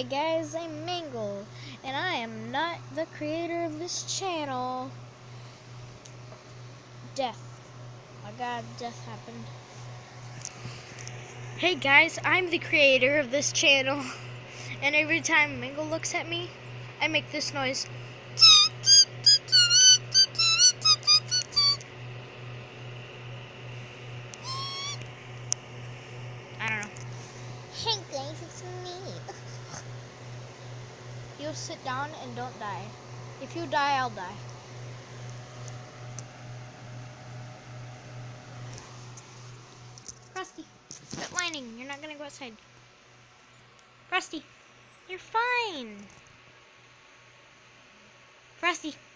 guys, I'm Mangle, and I am not the creator of this channel. Death. Oh my god, death happened. Hey guys, I'm the creator of this channel, and every time Mangle looks at me, I make this noise. I don't know. Hey guys, it's me. You sit down and don't die. If you die, I'll die. Frosty, quit whining. You're not gonna go outside. Frosty, you're fine. Frosty.